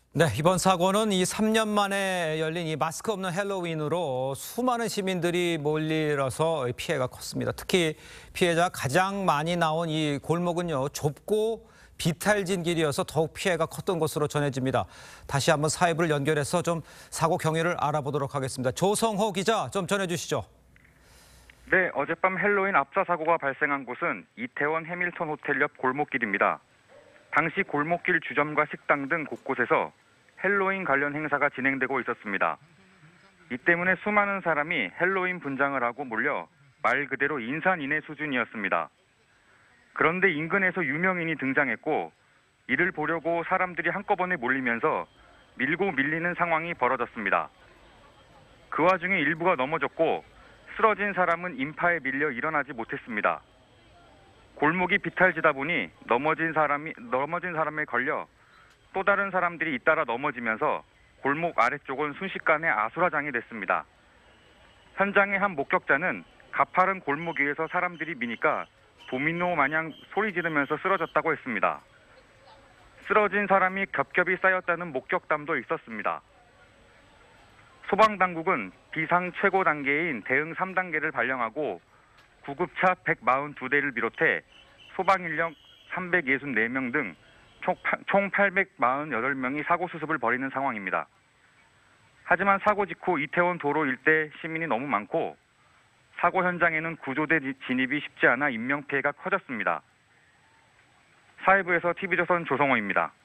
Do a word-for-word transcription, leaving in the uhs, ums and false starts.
네, 이번 사고는 이 삼 년 만에 열린 이 마스크 없는 헬로윈으로 수많은 시민들이 몰리러서 피해가 컸습니다. 특히 피해자 가장 많이 나온 이 골목은요, 좁고 비탈진 길이어서 더욱 피해가 컸던 것으로 전해집니다. 다시 한번 사회부를 연결해서 좀 사고 경위를 알아보도록 하겠습니다. 조성호 기자, 좀 전해주시죠. 네, 어젯밤 헬로윈 압사 사고가 발생한 곳은 이태원 해밀턴 호텔 옆 골목길입니다. 당시 골목길 주점과 식당 등 곳곳에서 헬로윈 관련 행사가 진행되고 있었습니다. 이 때문에 수많은 사람이 헬로윈 분장을 하고 몰려 말 그대로 인산인해 수준이었습니다. 그런데 인근에서 유명인이 등장했고 이를 보려고 사람들이 한꺼번에 몰리면서 밀고 밀리는 상황이 벌어졌습니다. 그 와중에 일부가 넘어졌고 쓰러진 사람은 인파에 밀려 일어나지 못했습니다. 골목이 비탈지다 보니 넘어진 사람이 넘어진 사람에 걸려 또 다른 사람들이 잇따라 넘어지면서 골목 아래쪽은 순식간에 아수라장이 됐습니다. 현장의 한 목격자는 가파른 골목 위에서 사람들이 미니까 도미노 마냥 소리 지르면서 쓰러졌다고 했습니다. 쓰러진 사람이 겹겹이 쌓였다는 목격담도 있었습니다. 소방당국은 비상 최고 단계인 대응 삼 단계를 발령하고 구급차 백사십이 대를 비롯해 소방인력 삼백육십사 명 등 총 팔백사십팔 명이 사고 수습을 벌이는 상황입니다. 하지만 사고 직후 이태원 도로 일대 시민이 너무 많고 사고 현장에는 구조대 진입이 쉽지 않아 인명피해가 커졌습니다. 사회부에서 티비조선 조성호입니다.